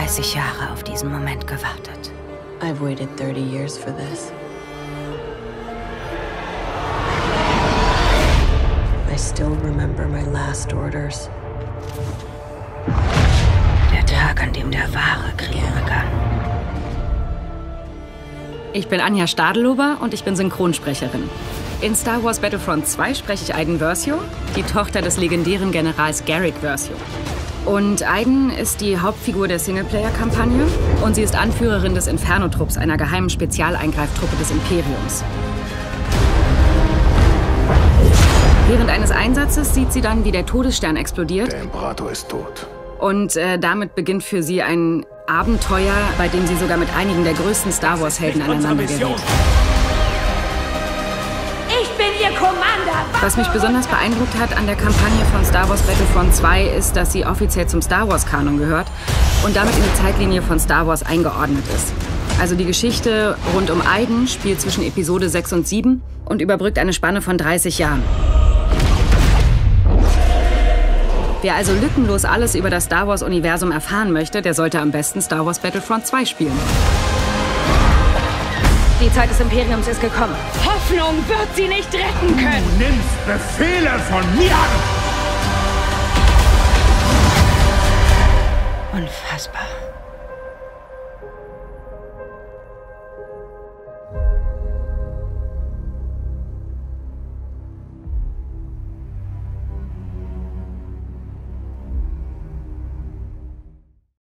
30 Jahre auf diesen Moment gewartet. I've waited 30 years for this. I still remember my last orders. Der Tag, an dem der wahre Krieg begann. Ich bin Anja Stadelober und ich bin Synchronsprecherin. In Star Wars Battlefront 2 spreche ich Iden Versio, die Tochter des legendären Generals Garrick Versio. Und Iden ist die Hauptfigur der Singleplayer-Kampagne und sie ist Anführerin des Inferno-Trupps, einer geheimen Spezialeingreiftruppe des Imperiums. Während eines Einsatzes sieht sie dann, wie der Todesstern explodiert. Der Imperator ist tot. Und damit beginnt für sie ein Abenteuer, bei dem sie sogar mit einigen der größten Star Wars-Helden aneinander gerät. Ich bin Ihr Commander! Was mich besonders beeindruckt hat an der Kampagne von Star Wars Battlefront 2 ist, dass sie offiziell zum Star Wars-Kanon gehört und damit in die Zeitlinie von Star Wars eingeordnet ist. Also die Geschichte rund um Iden spielt zwischen Episode 6 und 7 und überbrückt eine Spanne von 30 Jahren. Wer also lückenlos alles über das Star Wars-Universum erfahren möchte, der sollte am besten Star Wars Battlefront 2 spielen. Die Zeit des Imperiums ist gekommen. Hoffnung wird sie nicht retten können. Du nimmst Befehle von mir an! Unfassbar.